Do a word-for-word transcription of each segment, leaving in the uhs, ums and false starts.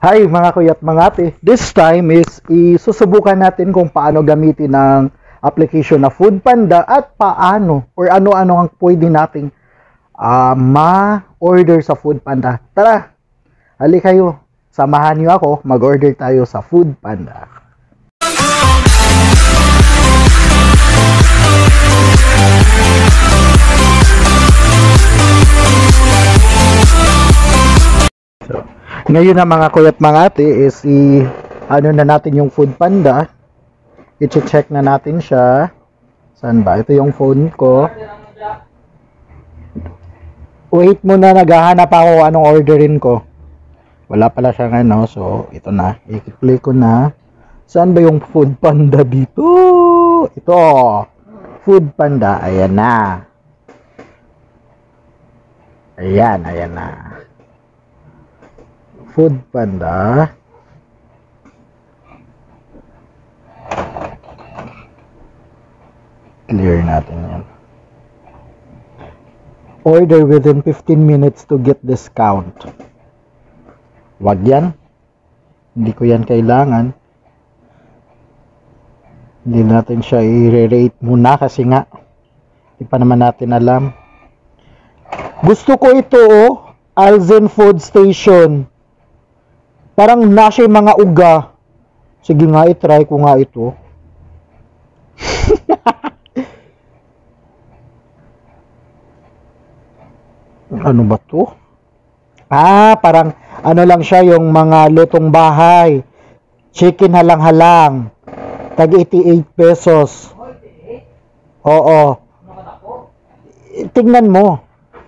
Hi mga kuya at mga ate. This time is isusubukan natin kung paano gamitin ang application na Food Panda at paano or ano-ano ang pwede nating uh, ma-order sa Food Panda. Tara, hali kayo. Samahan niyo ako, mag-order tayo sa Food Panda. So, ngayon na mga kuya at mga ate is i ano na natin yung Food Panda. I-check na natin siya. Saan ba? Ito yung phone ko. Wait muna, naghahanap ako anong orderin ko. Wala pala siyang ano. So, ito na. I-click ko na. Saan ba yung Food Panda dito? Ito. Food Panda. Ayan na. Ayan, ayan na. Food Panda. Clear natin yan. Order within fifteen minutes to get discount. Wag yan. Hindi ko yan kailangan. Hindi natin siya i-rate muna kasi nga hindi pa naman natin alam. Gusto ko ito oh. Alzen Food Station. Parang nasa mga uga. Sige nga, i-try ko nga ito. Ano ba to? Ah, parang ano lang siya yung mga lutong bahay. Chicken halang-halang. Tag eighty-eight pesos. Oo. Tingnan mo.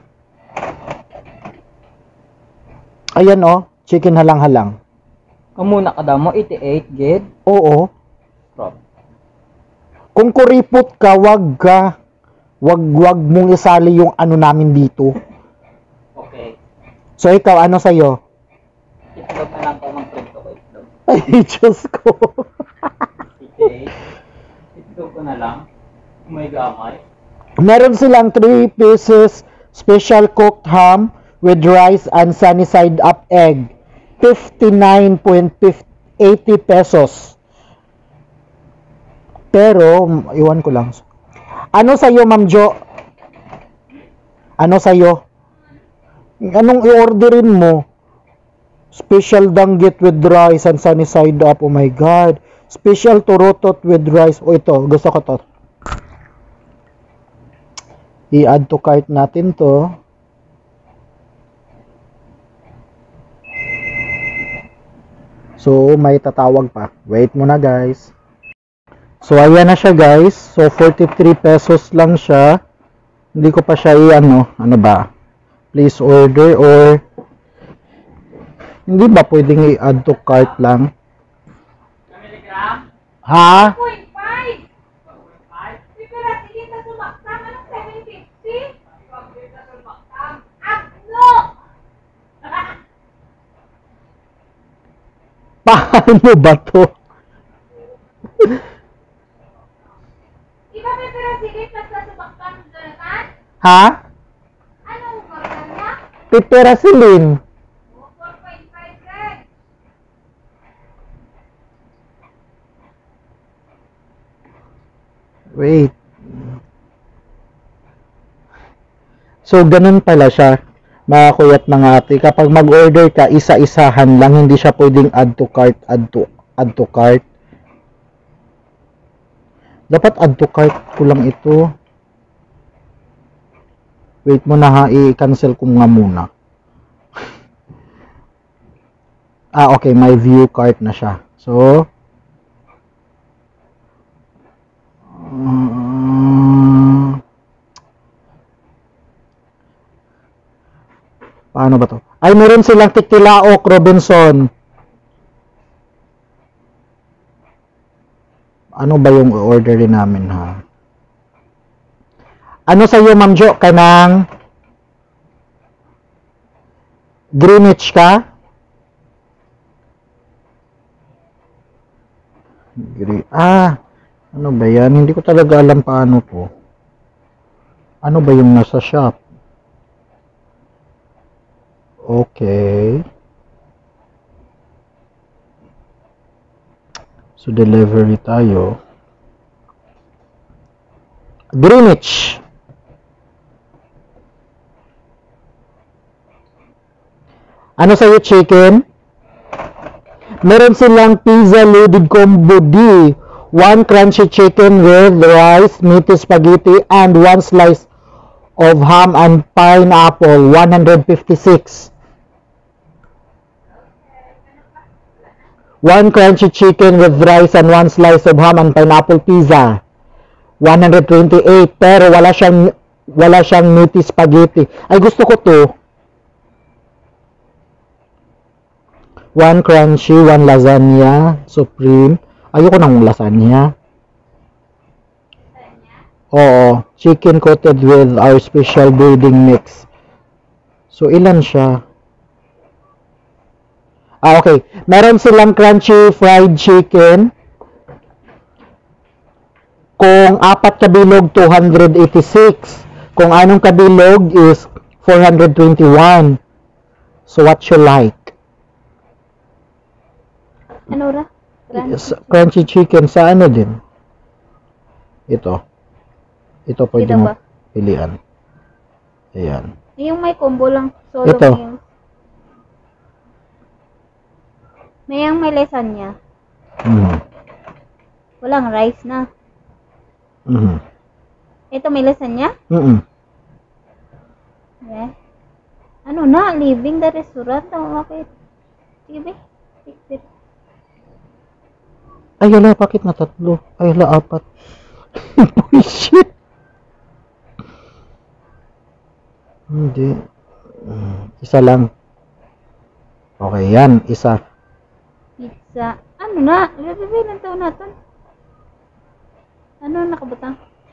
Ayan oh, chicken halang-halang. Kamuna ka daw mo, eighty-eight gid? Oo. Prob. Kung kuripot ka, wag ka. Wag, wag mong isali yung ano namin dito. Okay. So, ikaw, ano sa'yo? Itlog na lang ko, mag-print ko itlog. Ay, Diyos ko. eighty-eight. Itlog ko na lang. May gamay. Meron silang three pieces special cooked ham with rice and sunny side up egg. fifty-nine point eight zero pesos. Pero, iwan ko lang. Ano sa'yo, Ma'am Jo? Ano sa'yo? Anong i-orderin mo? Special danggit with rice and sunny side up. Oh my God. Special turotot with rice. Oh, ito. Gusto ko to. I-add to cart natin to. So, may tatawag pa. Wait muna, guys. So, ayan na siya, guys. So, forty-three pesos lang siya. Hindi ko pa siya i-ano. Ano ba? Please order or hindi ba pwedeng i-add to cart lang? Ha? Paano ba to? Iba may perasilip na sa sumaktan, Jonathan? Ha? Anong marka niya? Piperasilin. four point five red. Wait. So, ganun pala siya. Mga kuya at mga ate, kapag mag-order ka, isa-isahan lang, hindi siya pwedeng add to cart, add to, add to cart. Dapat add to cart ko lang ito. Wait mo na ha, i-cancel ko nga muna. Ah, okay, may view cart na siya. So, um, paano ba to? Ay, meron silang Tiktilaok, Robinson. Ano ba yung orderin namin, ha? Ano sa'yo, Ma'am Jo? Kanang Greenwich ka? Green. Ah, ano ba yan? Hindi ko talaga alam paano po. Ano ba yung nasa shop? Okay. So, delivery tayo. Greenwich. Ano sa'yo, chicken? Meron silang pizza loaded combo D. One crunchy chicken with rice, meaty spaghetti, and one slice of ham and pineapple. one hundred fifty-six. One crunchy chicken with rice and one slice of ham and pineapple pizza. one hundred twenty-eight. Pero wala siyang wala siyang meaty spaghetti. Ay, gusto ko to. One crunchy, one lasagna supreme. Ayoko ng lasagna. Oo, chicken coated with our special breading mix. So, ilan siya? Ah, okay. Meron silang crunchy fried chicken. Kung apat kabilog, two hundred eighty-six. Kung anong kabilog is four hundred twenty-one. So, what you like? Ano ra? Yes, crunchy chicken sa ano din? Ito. Ito pwede Ito mo ba? pilian. Ayan. Yung may combo lang. Solo Ito. meal. May yung may lasagna. Mm. Walang rice na. Mm. Ito may lasagna? Mm. Yeah. Ano na? Leaving the restaurant? O bakit? Sige be. Fix it. Ay, wala, bakit na tatlo? Ay, wala, apat. Shit. Hindi. Mm, isa lang. Okay, yan. Isa. Pizza. Ano na? Bebe, ilang taon natin? Ano nakabutang?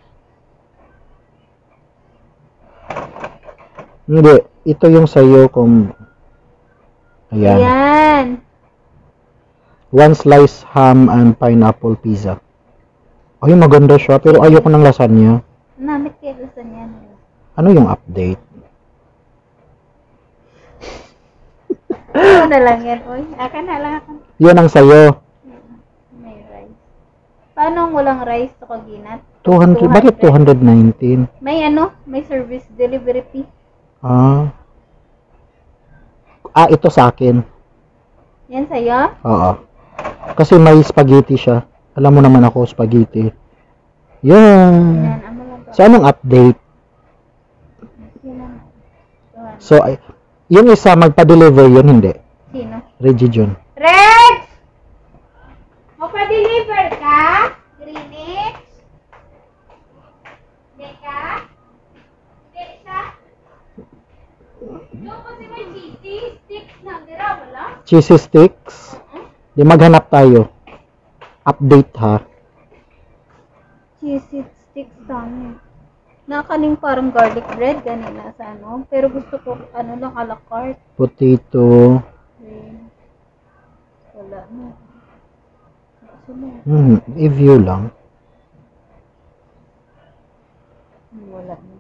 Hindi. Ito yung sayo kung... Ayan. Ayan. One slice ham and pineapple pizza. Ay, maganda siya. Pero ayoko ng lasagna. Namit kayo lasagna. Ano yung update? Ano na lang yan, oy. Akan na lang akan. Yun ang sayo. May rice. Paano ang walang rice to kaginat? two hundred. Bakit two hundred nineteen? May ano? May service delivery fee. Ah. Ah, ito sa akin. Yan sa'yo? Oo. Kasi may spaghetti siya. Alam mo naman ako, spaghetti. Yan. Yan, ano lang to. So, anong update? Yan lang. Yan. So, ay, yung isa magpa-deliver yun, hindi. Sino? Reggie John. Reg! Magpa-deliver ka? Greenwich? Hindi ka? Hindi siya? Yung kasi may cheesy sticks na dira, wala? Cheesy sticks. Di maghanap tayo. Update ha. Cheesy sticks dami. Nakaling parang garlic bread ganina sa ano. Pero gusto ko ano lang a la carte. Potato. Okay. Wala na. Kasi na. Hmm, i-view lang. Wala na.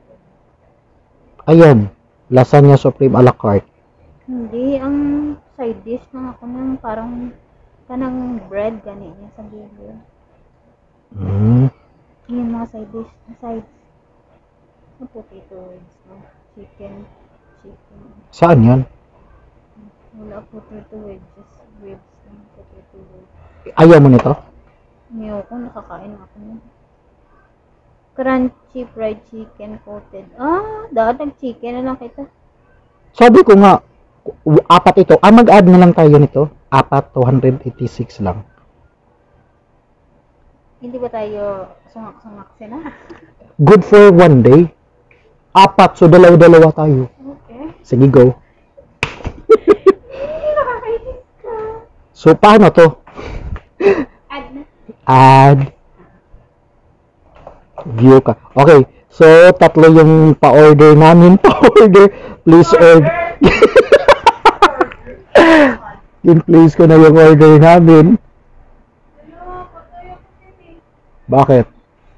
Ayan. Lasagna supreme a la carte. Hindi, ang side dish lang ako ng parang kanang bread ganina sa video. Hmm. Yung mga side dish, sides. Na potato wedges, no? Chicken, chicken. Saan yan? Wala potato wedges, ribs ng potato wedges. Ayaw mo nito? Ngayon ko, nakakain ako nun. Crunchy fried chicken coated. Ah, dapat nag-chicken na lang kita. Sabi ko nga, w- apat ito. Ah, mag-add na lang tayo nito. Apat, two hundred eighty-six lang. Hindi ba tayo sungak-sungak sila? Good for one day. Apat, so dalawa-dalawa tayo. Okay. Sige, go. Nakakainis ka. So, paano to? Add na. Add. View ka. Okay. So, tatlo yung pa-order namin. Pa-order. Please order. In-place ko na yung order namin. Bakit?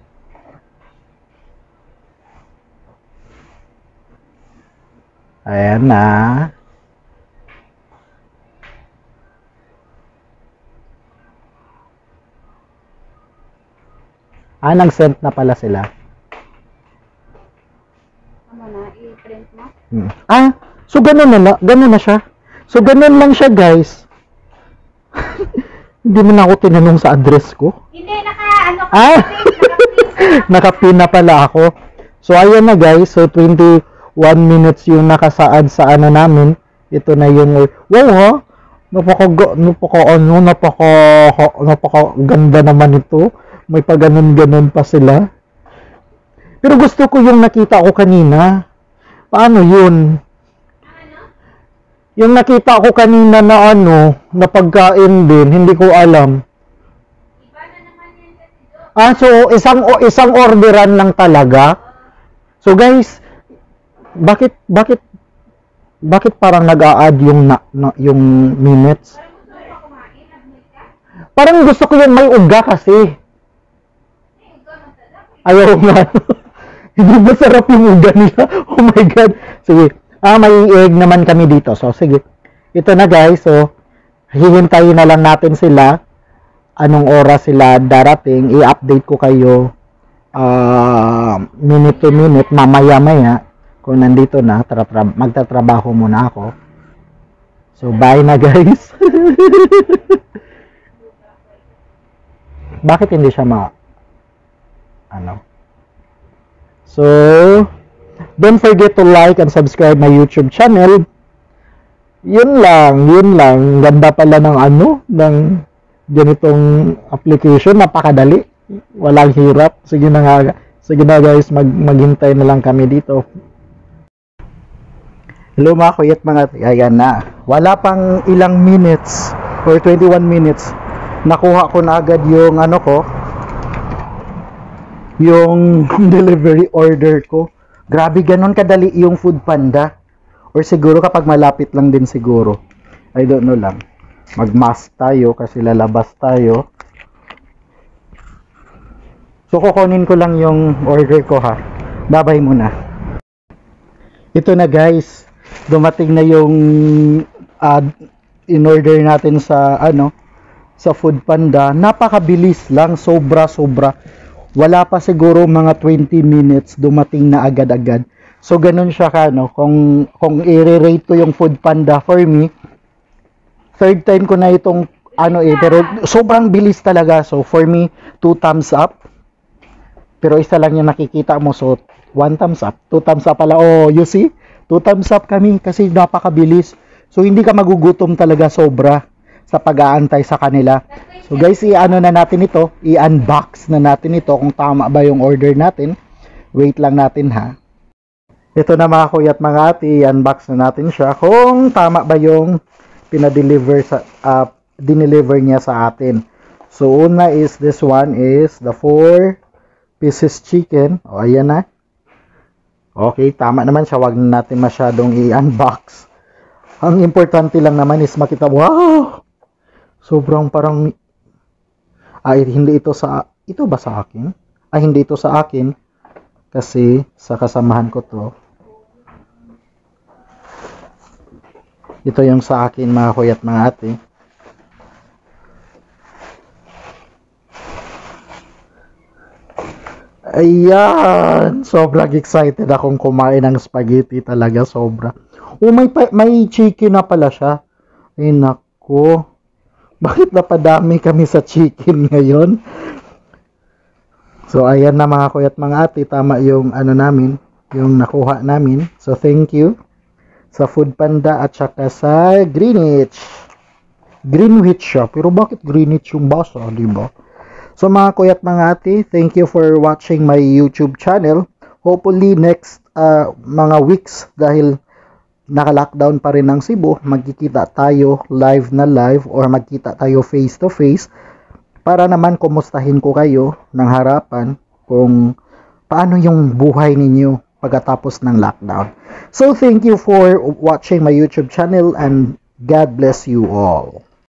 Ayan na. Ah, nag-send na pala sila. Ano na, i-print mo? Hmm. Ah, so ganun na, la- ganun na siya. So ganun lang siya, guys. Hindi mo na ako tinanong sa address ko. Hindi, naka, ano ka, Ah! naka-print. Nakapin na pala ako. So ayan na, guys. So twenty-one minutes yung nakasaad sa ano namin. Ito na yung wow, ha? Napaka napaka ano, napaka napaka ganda naman ito. May pa ganun-ganun pa sila. Pero gusto ko yung nakita ko kanina. Paano yun? Yung nakita ko kanina na ano, na pagkain din, hindi ko alam. Ah, so isang o isang orderan lang talaga. So guys, bakit bakit bakit parang nag-a-add yung na, na, yung minutes? Parang gusto ko yung may uga kasi. Ayaw nga. Hindi ba sarap yung uga nila? Oh my God. Sige. Ah, may egg naman kami dito. So, sige. Ito na, guys. So, hihintayin na lang natin sila. Anong oras sila darating. I-update ko kayo uh, minute to minute. Mamaya-maya. Kung nandito na, tra- tra- magtatrabaho muna ako. So, bye na, guys. Bakit hindi siya ma... Ano? So, don't forget to like and subscribe my YouTube channel. Yun lang, yun lang. Ganda pala ng ano, ng ganitong application. Napakadali. Walang hirap. Sige na nga, sige na guys, mag, maghintay na lang kami dito. Hello mga kuyat mga, ayan na. Wala pang ilang minutes, or twenty-one minutes, nakuha ko na agad yung ano ko, yung delivery order ko. Grabe, ganun kadali yung Food Panda. Or siguro kapag malapit lang din siguro. I don't know lang. Mag-mask tayo kasi lalabas tayo. So kukunin ko lang yung order ko ha. Babay muna. Ito na guys. Dumating na yung uh, in-order natin sa ano, sa Food Panda. Napakabilis lang, sobra sobra. Wala pa siguro mga twenty minutes, dumating na agad-agad. So ganun siya ka, no? Kung kung i-rate ko yung Food Panda for me, third time ko na itong ano eh, pero sobrang bilis talaga. So for me, two thumbs up. Pero isa lang yung nakikita mo, so one thumbs up, two thumbs up pala. Oh, you see? Two thumbs up kami kasi napakabilis. So hindi ka magugutom talaga sobra sa pag-aantay sa kanila. So guys, i-ano na natin ito, i-unbox na natin ito kung tama ba yung order natin. Wait lang natin ha. Ito na mga kuya at mga ate, i-unbox na natin siya kung tama ba yung pinadeliver sa uh, dineliver niya sa atin. So una is this one is the four pieces chicken. O ayan na. Okay, tama naman siya. Wag na natin masyadong i-unbox. Ang importante lang naman is makita, wow! Sobrang parang ay hindi ito sa ito ba sa akin? Ay hindi ito sa akin kasi sa kasamahan ko to. Ito yung sa akin mga kuya at mga ate. Ayan, sobrang excited akong kumain ng spaghetti talaga, sobra. Oh, may may chicken na pala siya. Ay nako. Bakit napadami kami sa chicken ngayon? So, ayan na mga kuya at mga ate. Tama yung ano namin, yung nakuha namin. So, thank you sa Food Panda at saka sa Greenwich. Greenwich siya. Pero bakit Greenwich yung basa, di ba? So, mga kuya at mga ate, thank you for watching my YouTube channel. Hopefully, next uh, mga weeks, dahil naka-lockdown pa rin ng Cebu, magkikita tayo live na live or magkita tayo face to face para naman kumustahin ko kayo ng harapan kung paano yung buhay ninyo pagkatapos ng lockdown. So thank you for watching my YouTube channel and God bless you all.